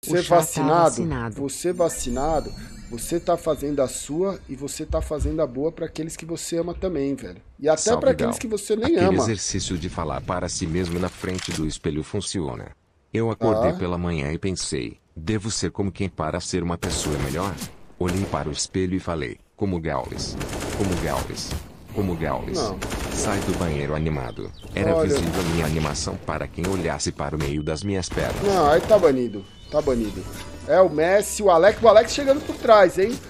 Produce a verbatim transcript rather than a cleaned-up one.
Você chá tá vacinado, vacinado. você vacinado, você tá fazendo a sua e você tá fazendo a boa pra aqueles que você ama também, velho. E até pra Salve, aqueles Gal. que você nem Aquele ama. exercício de falar para si mesmo na frente do espelho funciona. Eu acordei Tá? pela manhã e pensei, devo ser como quem para ser uma pessoa melhor? Olhei para o espelho e falei, como Gaules. Como Gaules. Como Gaules. Não. Sai do banheiro animado. Era Olha. visível minha animação para quem olhasse para o meio das minhas pernas. Não, aí tá banido. Tá banido. É o Messi, o Alex. O Alex chegando por trás, hein?